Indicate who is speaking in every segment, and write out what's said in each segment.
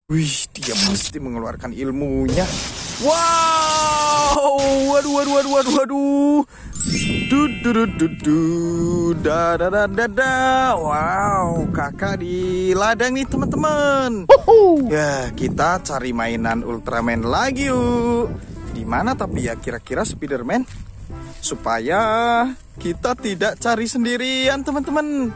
Speaker 1: Wih, dia pasti mengeluarkan ilmunya. Wow, waduh. Wow, kakak di ladang nih teman-teman. Ya, kita cari mainan Ultraman lagi yuk. Di mana tapi ya kira-kira Spiderman? Supaya kita tidak cari sendirian teman-teman.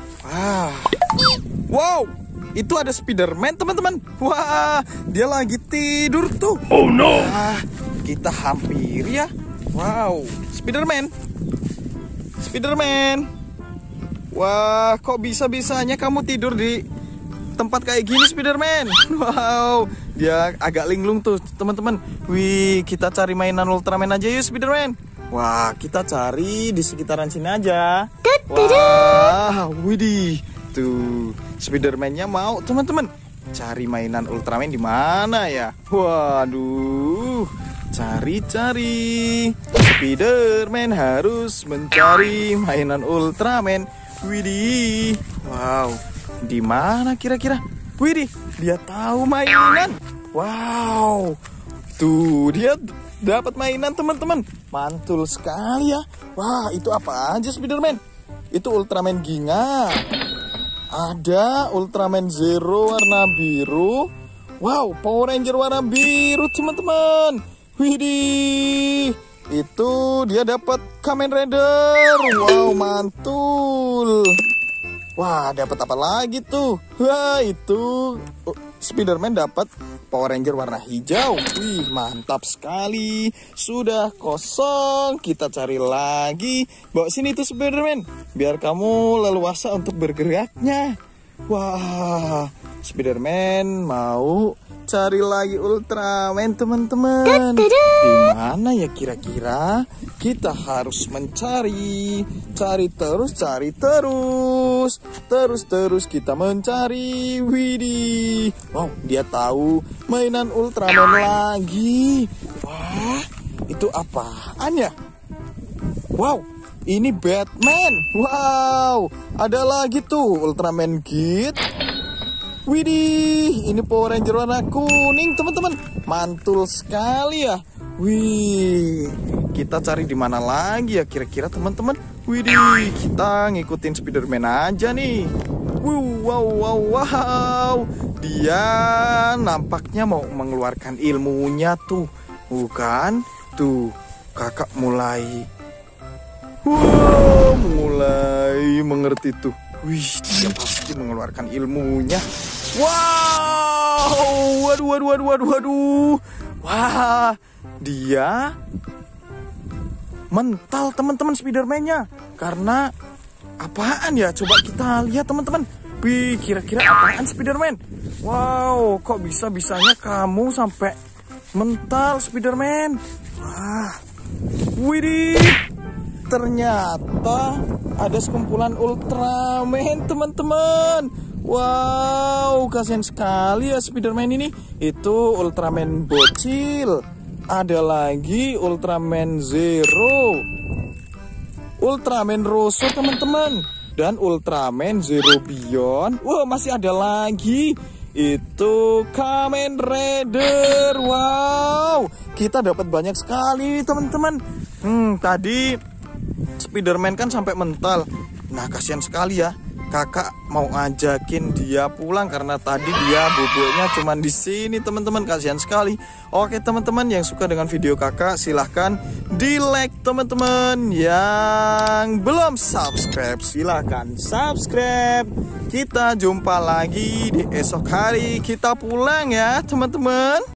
Speaker 1: Wow, itu ada Spiderman teman-teman. Wah, dia lagi tidur tuh.
Speaker 2: Oh no.
Speaker 1: Kita hampir ya. Wow, Spiderman. Wah, kok bisa-bisanya kamu tidur di tempat kayak gini Spiderman? Wow, dia agak linglung tuh teman-teman. Wih, kita cari mainan Ultraman aja yuk Spiderman. Wah, kita cari di sekitaran sini aja. Wah, widih. Tuh, Spiderman-nya mau teman-teman cari mainan Ultraman di mana ya? Waduh, cari. Spiderman harus mencari mainan Ultraman. Widih, wow, di mana kira-kira? Widih, dia tahu mainan. Wow, tuh dia dapat mainan teman-teman. Mantul sekali ya. Wah, itu apa aja Spiderman? Itu Ultraman Ginga. Ada Ultraman Zero warna biru. Wow, Power Ranger warna biru teman-teman. Widih, itu dia dapat Kamen Rider. Wow, mantul. Wah, dapat apa lagi tuh? Wah, itu Spiderman dapat Power Ranger warna hijau. Wih, mantap sekali. Sudah kosong, kita cari lagi. Bawa sini tuh Spiderman, biar kamu leluasa untuk bergeraknya. Wah, Spiderman mau cari lagi Ultraman teman-teman. Di mana ya kira-kira? Kita harus mencari, cari terus kita mencari. Widih, wow, dia tahu mainan Ultraman lagi. Wah, itu apaan ya? Wow, ini Batman. Wow, ada lagi tuh Ultraman Git. Widih, ini Power Ranger warna kuning teman-teman. Mantul sekali ya. Wih, kita cari di mana lagi ya kira-kira teman-teman? Widih, kita ngikutin Spiderman aja nih. Wow. Dia nampaknya mau mengeluarkan ilmunya tuh. Bukan? Tuh, kakak mulai mengerti tuh. Wih, dia pasti mengeluarkan ilmunya. Wow, waduh. Wah, dia mental teman-teman Spiderman-nya. Karena apaan ya? Coba kita lihat teman-teman. Wih, kira-kira apaan Spiderman? Wow, kok bisa-bisanya kamu sampai mental Spiderman? Wah, widih. Ternyata ada sekumpulan Ultraman teman-teman. Wow, kasihan sekali ya Spiderman ini. Itu Ultraman bocil. Ada lagi Ultraman Zero, Ultraman Rosso teman-teman, dan Ultraman Zero Beyond. Wah, masih ada lagi. Itu Kamen Rider. Wow, kita dapat banyak sekali teman-teman. Tadi Spiderman kan sampai mental. Nah, kasihan sekali ya. Kakak mau ngajakin dia pulang karena tadi dia boboknya cuma di sini teman-teman. Kasihan sekali. Oke teman-teman, yang suka dengan video kakak silahkan di like teman-teman. Yang belum subscribe silahkan subscribe. Kita jumpa lagi di esok hari. Kita pulang ya teman-teman.